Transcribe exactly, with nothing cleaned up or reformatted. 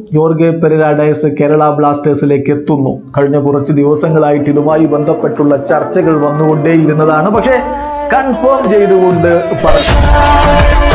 Jorge Pereira Kerala ബ്ലാസ്റ്റേഴ്സിലേക്ക് എത്തുന്നു. കഴിഞ്ഞ കുറച്ച് ദിവസങ്ങളായിട്ട് ഇതുമായി ബന്ധപ്പെട്ടുള്ള ചർച്ചകൾ വന്നുകൊണ്ടേയിരുന്നതാണ്. പക്ഷേ കൺഫേം ചെയ്തുകൊണ്ട് പറഞ്ഞു